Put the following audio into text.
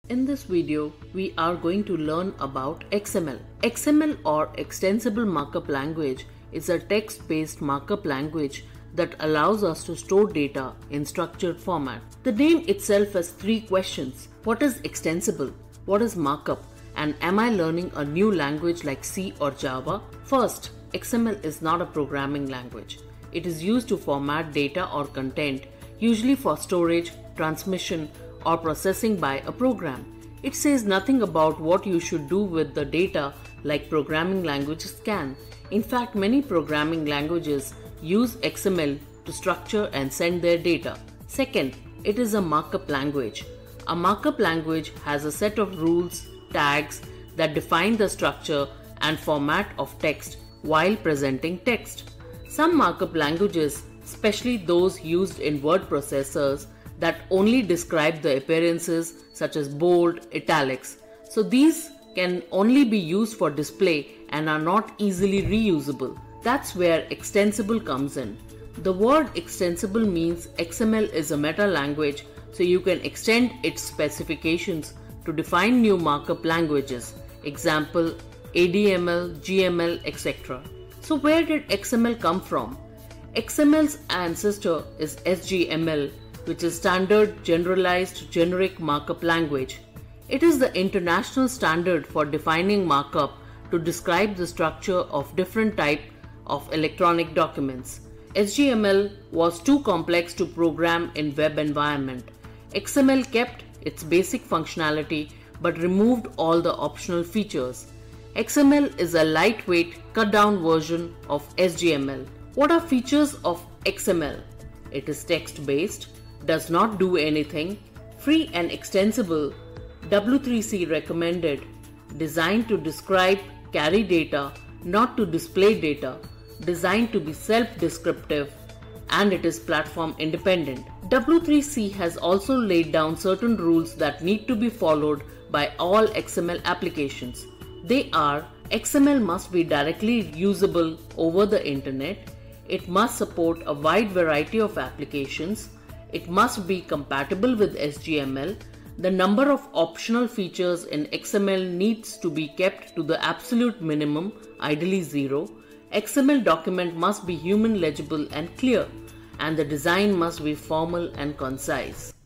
In this video, we are going to learn about XML. XML or Extensible Markup Language is a text-based markup language that allows us to store data in structured format. The name itself has three questions. What is extensible? What is markup? And am I learning a new language like C or Java? First, XML is not a programming language. It is used to format data or content, usually for storage, transmission, or processing by a program. It says nothing about what you should do with the data like programming languages can. In fact, many programming languages use XML to structure and send their data. Second, it is a markup language. A markup language has a set of rules, tags that define the structure and format of text while presenting text. Some markup languages, especially those used in word processors, that only describe the appearances such as bold, italics. So these can only be used for display and are not easily reusable. That's where extensible comes in. The word extensible means XML is a meta language, so you can extend its specifications to define new markup languages. Example, ADML, GML, etc. So where did XML come from? XML's ancestor is SGML, which is Standard Generalized Generic Markup Language. It is the international standard for defining markup to describe the structure of different types of electronic documents. SGML was too complex to program in web environment. XML kept its basic functionality but removed all the optional features. XML is a lightweight, cut-down version of SGML. What are features of XML? It is text-based, does not do anything, free and extensible, W3C recommended, designed to describe, carry data, not to display data, designed to be self-descriptive, and it is platform independent. W3C has also laid down certain rules that need to be followed by all XML applications. They are: XML must be directly usable over the internet, it must support a wide variety of applications, it must be compatible with SGML, the number of optional features in XML needs to be kept to the absolute minimum, ideally 0, XML document must be human legible and clear, and the design must be formal and concise.